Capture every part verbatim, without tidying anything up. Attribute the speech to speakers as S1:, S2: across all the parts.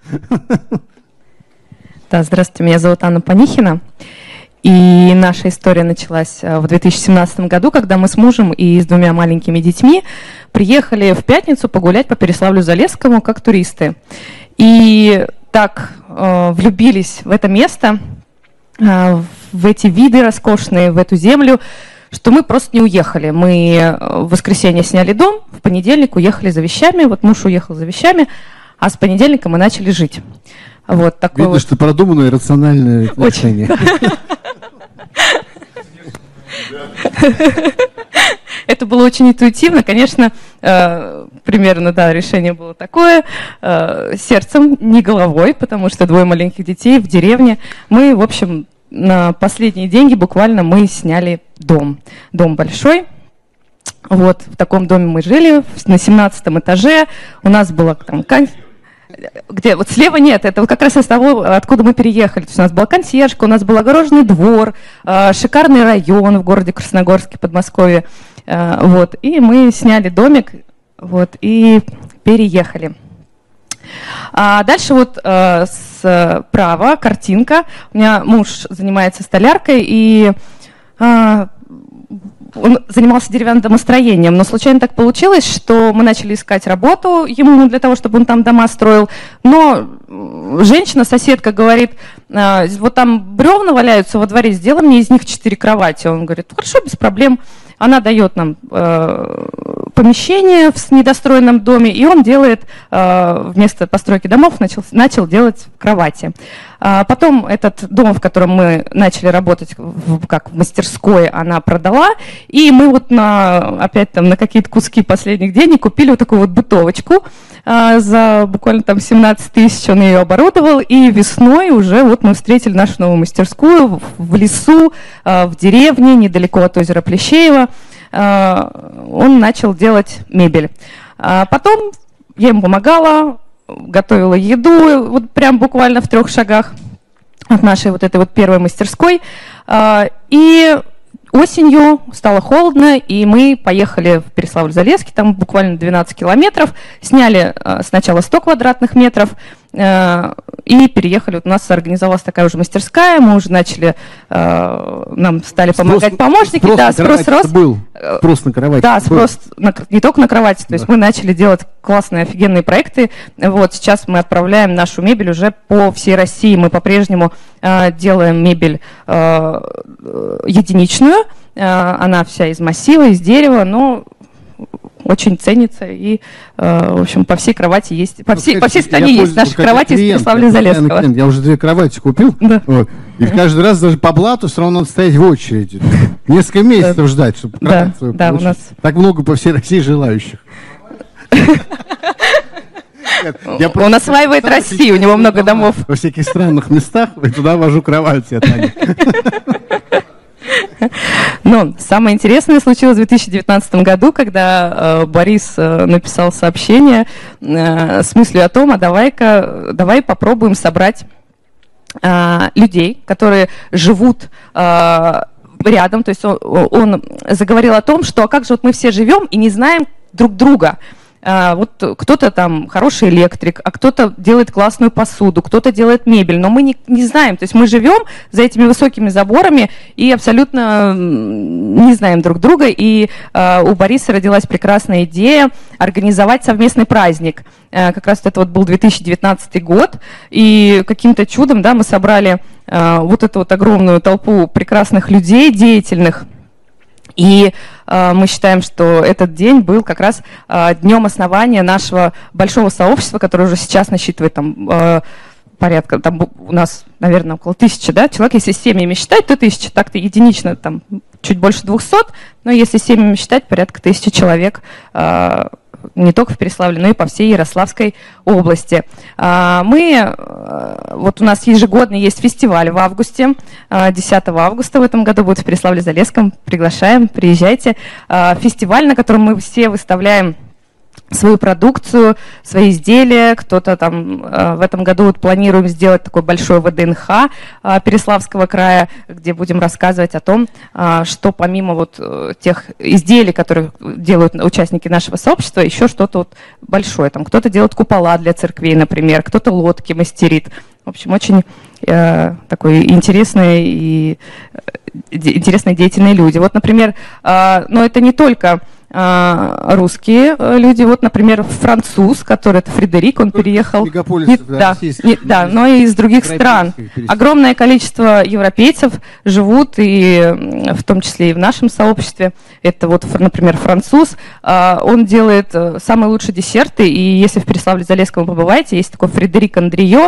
S1: Да, здравствуйте, меня зовут Анна Панихина. И наша история началась в две тысячи семнадцатом году, когда мы с мужем и с двумя маленькими детьми приехали в пятницу погулять по Переславлю-Залесскому как туристы. И так э, влюбились в это место, э, в эти виды роскошные, в эту землю, что мы просто не уехали. Мы в воскресенье сняли дом, в понедельник уехали за вещами, вот муж уехал за вещами, а с понедельника мы начали жить. Вот такое.
S2: Видно,
S1: вот...
S2: что продуманное рациональное отношение.
S1: Это было очень интуитивно, конечно, э, примерно, да, решение было такое, э, сердцем, не головой, потому что двое маленьких детей в деревне. Мы, в общем, на последние деньги буквально мы сняли дом. Дом большой. Вот, в таком доме мы жили, на семнадцатом этаже. У нас была там... Где? Вот слева нет, это вот как раз из того, откуда мы переехали. То есть у нас была консьержка, у нас был огороженный двор, э, шикарный район в городе Красногорске, Подмосковье. Э, вот, и мы сняли домик, вот, и переехали. А дальше вот э, справа картинка. У меня муж занимается столяркой, и э, он занимался деревянным домостроением, но случайно так получилось, что мы начали искать работу ему для того, чтобы он там дома строил. Но женщина, соседка, говорит, вот там бревна валяются во дворе, сделай мне из них четыре кровати. Он говорит, хорошо, без проблем. Она дает нам э, помещение в недостроенном доме, и он делает, э, вместо постройки домов, начал, начал делать кровати. А потом этот дом, в котором мы начали работать в, как в мастерской, она продала, и мы вот на, опять там на какие-то куски последних денег купили вот такую вот бытовочку э, за буквально там семнадцать тысяч, он ее оборудовал, и весной уже вот мы встретили нашу новую мастерскую в, в лесу, э, в деревне, недалеко от озера Плещеево. Он начал делать мебель. Потом я ему помогала, готовила еду, вот прям буквально в трех шагах от нашей вот этой вот первой мастерской. И осенью стало холодно, и мы поехали в Переславль-Залесский, там буквально двенадцать километров, сняли сначала сто квадратных метров, и переехали. Вот у нас организовалась такая уже мастерская, мы уже начали, нам стали помогать спрос, помощники.
S2: Спрос
S1: да,
S2: на
S1: спрос рос.
S2: Был. Спрос на кровати.
S1: Да, спрос на, не только на кровати, то да. есть мы начали делать классные, офигенные проекты. Вот сейчас мы отправляем нашу мебель уже по всей России. Мы по-прежнему э, делаем мебель э, единичную, э, она вся из массива, из дерева, но очень ценится, и, э, в общем, по всей кровати есть, по всей, по всей стране есть наши кровати из Переславля-Залесского.
S2: Я уже две кровати купил, да. вот, и каждый раз даже по блату все равно надо стоять в очереди. Несколько месяцев ждать, чтобы кровать свою
S1: получить. У нас...
S2: Так много по всей России желающих.
S1: Он осваивает Россию, у него много домов.
S2: Во всяких странных местах, и туда вожу кровать.
S1: Но самое интересное случилось в две тысячи девятнадцатом году, когда э, Борис э, написал сообщение э, с мыслью о том, а давай-ка, давай попробуем собрать э, людей, которые живут э, рядом. То есть он, он заговорил о том, что а как же вот мы все живем и не знаем друг друга. А, вот кто-то там хороший электрик, а кто-то делает классную посуду, кто-то делает мебель, но мы не, не знаем, то есть мы живем за этими высокими заборами и абсолютно не знаем друг друга, и а, у Бориса родилась прекрасная идея организовать совместный праздник. А, как раз это вот был две тысячи девятнадцатый год, и каким-то чудом, да, мы собрали а, вот эту вот огромную толпу прекрасных людей, деятельных. И э, мы считаем, что этот день был как раз э, днем основания нашего большого сообщества, которое уже сейчас насчитывает там, э, порядка, там у нас, наверное, около тысячи, да, человек. Если с семьями считать, то тысяча, так-то единично, там чуть больше двухсот, но если с семьями считать, порядка тысячи человек, э, не только в Переславле, но и по всей Ярославской области. Мы, вот у нас ежегодно есть фестиваль в августе, десятого августа в этом году будет в Переславле-Залесском. Приглашаем, приезжайте. Фестиваль, на котором мы все выставляем свою продукцию, свои изделия. Кто-то там э, в этом году вот планируем сделать такой большой ВДНХ э, Переславского края, где будем рассказывать о том, э, что помимо вот э, тех изделий, которые делают участники нашего сообщества, еще что-то вот большое. Там кто-то делает купола для церквей, например, кто-то лодки мастерит. В общем, очень э, такой интересные и э, интересные деятельные люди. Вот, например, э, но это не только русские люди, вот, например, француз, который это Фредерик, он переехал, не, да, не, да, но и из других стран. Огромное количество европейцев живут, и в том числе и в нашем сообществе. Это вот, например, француз, он делает самые лучшие десерты, и если в Переславле-Залесском вы побываете, есть такой Фредерик Андрио,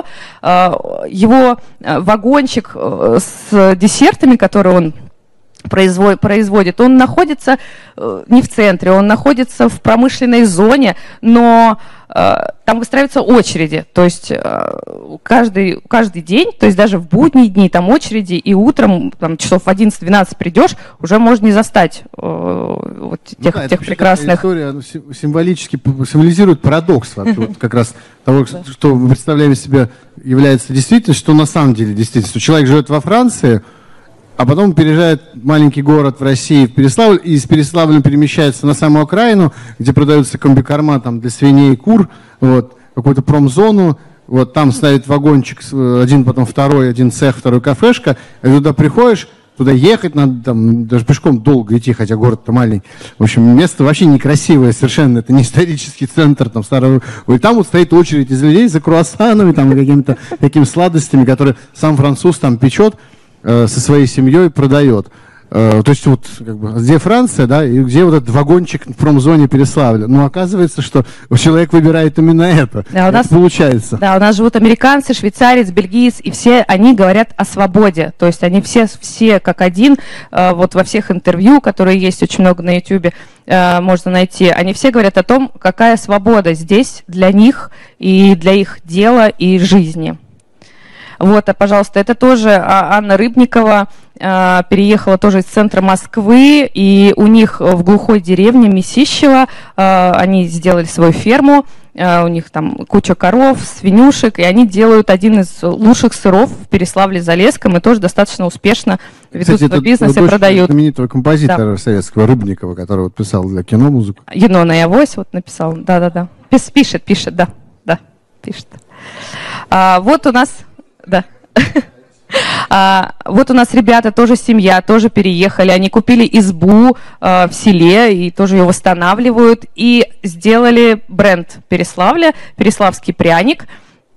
S1: его вагончик с десертами, которые он производит, он находится э, не в центре, он находится в промышленной зоне, но э, там выстраиваются очереди, то есть э, каждый, каждый день, то есть даже в будние дни там очереди, и утром там, часов в одиннадцать-двенадцать придешь, уже можно не застать э, вот тех, ну, да, тех прекрасных...
S2: История ну, символически символизирует парадокс вот, как раз того, что мы представляем из себя является действительностью, что на самом деле действительно. Человек живет во Франции, а потом переезжает в маленький город в России, в Переславль, и из Переславля перемещается на самую окраину, где продаются комбикорма там, для свиней и кур, вот, какую-то промзону, вот, там ставит вагончик, один, потом второй, один цех, второй кафешка, и туда приходишь, туда ехать надо, там, даже пешком долго идти, хотя город-то маленький. В общем, место вообще некрасивое совершенно, это не исторический центр, там, старого... И там вот стоит очередь из людей за круассанами, там, и какими-то такими сладостями, которые сам француз там печет, со своей семьей продает. То есть вот как бы, где Франция, да, и где вот этот вагончик в промзоне Переславля. Но оказывается, что человек выбирает именно это. Да, у нас, это получается.
S1: Да, у нас живут американцы, швейцарец, бельгиец, и все они говорят о свободе. То есть они все, все как один, вот во всех интервью, которые есть очень много на ютубе, можно найти, они все говорят о том, какая свобода здесь для них и для их дела и жизни. Вот, а, пожалуйста, это тоже Анна Рыбникова, а, переехала тоже из центра Москвы, и у них в глухой деревне Месищево а, они сделали свою ферму, а, у них там куча коров, свинюшек, и они делают один из лучших сыров в Переславле-Залесском, и тоже достаточно успешно ведут свой бизнес и продают.
S2: Знаменитого композитора да. советского Рыбникова, который вот писал для кино музыку.
S1: Юнона и Авось вот написал, да-да-да, пишет, пишет, да, да, пишет. А, вот у нас... Да. А, вот у нас ребята, тоже семья, тоже переехали. Они купили избу а, в селе и тоже ее восстанавливают. И сделали бренд Переславля, Переславский пряник.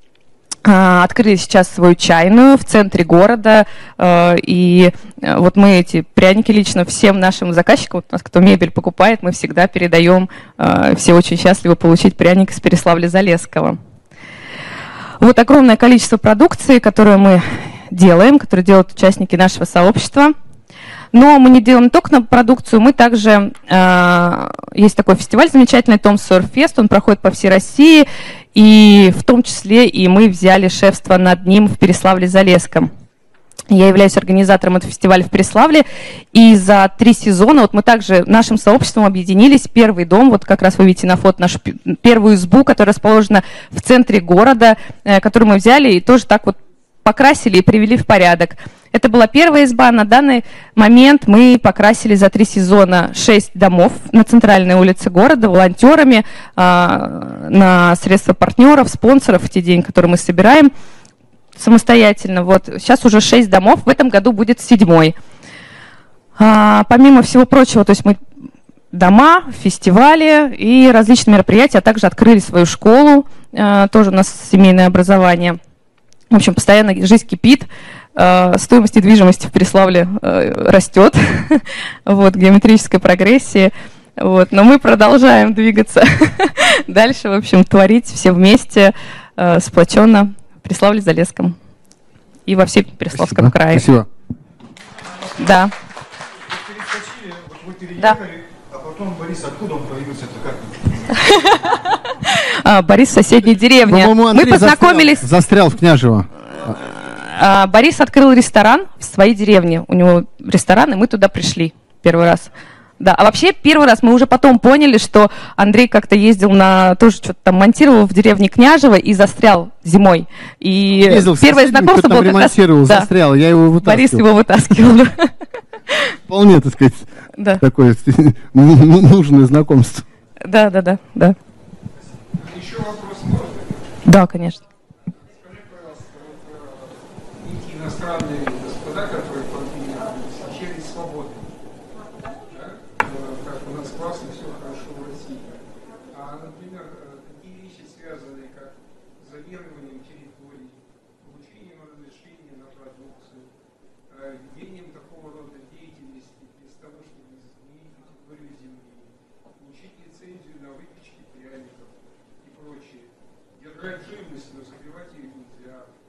S1: А, открыли сейчас свою чайную в центре города. А, и а, вот мы эти пряники лично всем нашим заказчикам, вот, кто мебель покупает, мы всегда передаем. А, все очень счастливы получить пряник из Переславля-Залесского. Вот огромное количество продукции, которую мы делаем, которую делают участники нашего сообщества. Но мы не делаем только на продукцию, мы также, э, есть такой фестиваль замечательный, Том Сойер-фест, он проходит по всей России, и в том числе и мы взяли шефство над ним в Переславле-Залесском. Я являюсь организатором этого фестиваля в Переславле, и за три сезона вот мы также нашим сообществом объединились. Первый дом, вот как раз вы видите на фото нашу первую избу, которая расположена в центре города, которую мы взяли и тоже так вот покрасили и привели в порядок. Это была первая изба. На данный момент мы покрасили за три сезона шесть домов на центральной улице города волонтерами, на средства партнеров, спонсоров в те деньги, которые мы собираем самостоятельно. Вот сейчас уже шесть домов, в этом году будет седьмой. А, помимо всего прочего, то есть мы дома, фестивали и различные мероприятия, а также открыли свою школу, а, тоже у нас семейное образование. В общем, постоянно жизнь кипит, а, стоимость недвижимости в Переславле а, растет, вот, геометрической прогрессии. Вот, но мы продолжаем двигаться дальше, в общем, творить все вместе, а, сплоченно. В Переславле-Залесском и во всем Переславском
S2: Спасибо.
S1: крае.
S2: Спасибо.
S1: Да.
S3: Вы переехали,
S1: да.
S3: А потом Борис, откуда он появился?
S1: а, Борис в соседней деревне. Мы познакомились...
S2: Застрял, застрял в Княжево.
S1: А, Борис открыл ресторан в своей деревне. У него ресторан, и мы туда пришли первый раз. Да, а вообще первый раз мы уже потом поняли, что Андрей как-то ездил на, тоже что-то там монтировал в деревне Княжево и застрял зимой. И
S2: Ездил с
S1: первое
S2: соседями,
S1: знакомство
S2: кто-то
S1: было
S2: там
S1: как раз...
S2: ремонтировал,
S1: Да,
S2: застрял, я его вытаскивал.
S1: Борис его вытаскивал.
S2: Вполне, так сказать,
S1: Да.
S2: такое нужное знакомство.
S1: Да, да, да, да.
S3: Еще вопрос можно?
S1: Да, конечно.
S3: Скажи, пожалуйста, вот э, эти иностранные господа, которые подвинулись, через свободу, да? Э, как у нас классно, все хорошо в России. А, например, э, такие вещи, связанные как зонирование территорий, получением разрешения на продукцию, э, ведением такого рода деятельности без того, чтобы изменить категорию земли, получить лицензию на выпечки пряников и прочее. Держать живность, но забивать ее нельзя.